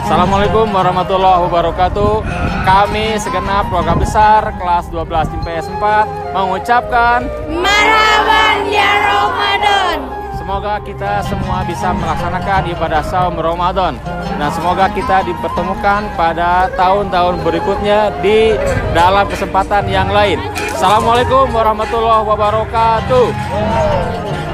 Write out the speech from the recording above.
Assalamualaikum warahmatullahi wabarakatuh. Kami segenap keluarga besar kelas 12 IPS 4 mengucapkan Marhaban ya Ramadan. semoga kita semua bisa melaksanakan ibadah saum Ramadan dan semoga kita dipertemukan pada tahun-tahun berikutnya di dalam kesempatan yang lain. Assalamualaikum warahmatullahi wabarakatuh.